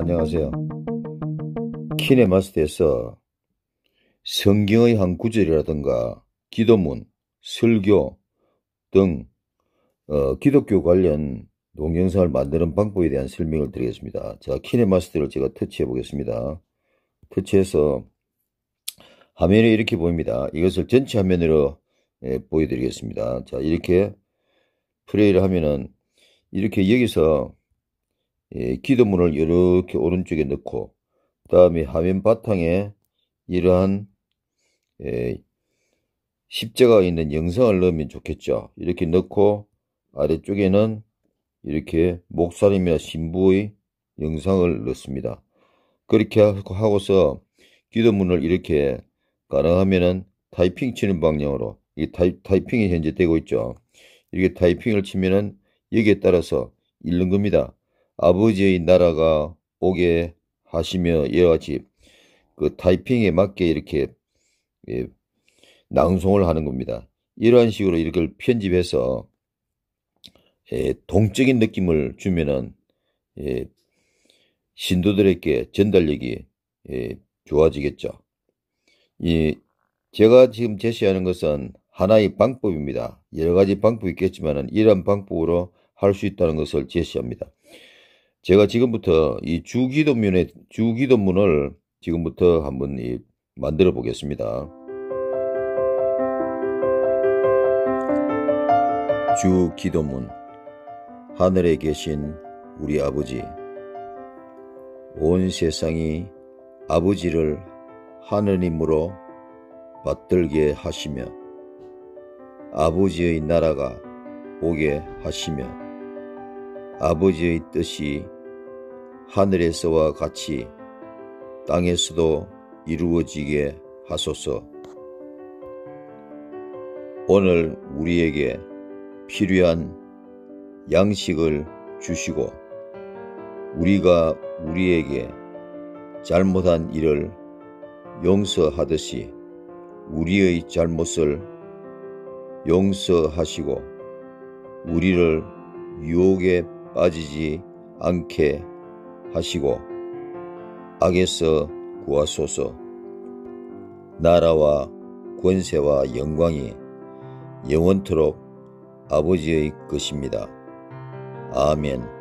안녕하세요. 키네마스터에서 성경의 한 구절이라든가 기도문, 설교 등 기독교 관련 동영상을 만드는 방법에 대한 설명을 드리겠습니다. 자, 키네마스터를 제가 터치해 보겠습니다. 터치해서 화면에 이렇게 보입니다. 이것을 전체 화면으로 보여드리겠습니다. 자, 이렇게 플레이를 하면은 이렇게 여기서 기도문을 이렇게 오른쪽에 넣고, 그 다음에 화면 바탕에 이러한 십자가 있는 영상을 넣으면 좋겠죠. 이렇게 넣고 아래쪽에는 이렇게 목사님이나 신부의 영상을 넣습니다. 그렇게 하고서 기도문을 이렇게 가능하면은 타이핑 치는 방향으로, 이 타이핑이 현재 되고 있죠. 이렇게 타이핑을 치면은 여기에 따라서 읽는 겁니다. 아버지의 나라가 오게 하시며, 이와 같이 그 타이핑에 맞게 이렇게 낭송을 하는 겁니다. 이러한 식으로 이걸 편집해서 동적인 느낌을 주면은 신도들에게 전달력이 좋아지겠죠. 제가 지금 제시하는 것은 하나의 방법입니다. 여러 가지 방법이 있겠지만 이러한 방법으로 할 수 있다는 것을 제시합니다. 제가 지금부터 이 주기도문을 지금부터 한번 만들어 보겠습니다. 주기도문. 하늘에 계신 우리 아버지, 온 세상이 아버지를 하느님으로 받들게 하시며 아버지의 나라가 오게 하시며 아버지의 뜻이 하늘에서와 같이 땅에서도 이루어지게 하소서. 오늘 우리에게 필요한 양식을 주시고 우리가 우리에게 잘못한 일을 용서하듯이 우리의 잘못을 용서하시고 우리를 유혹에 빠지지 않게 하시고 악에서 구하소서. 나라와 권세와 영광이 영원토록 아버지의 것입니다. 아멘.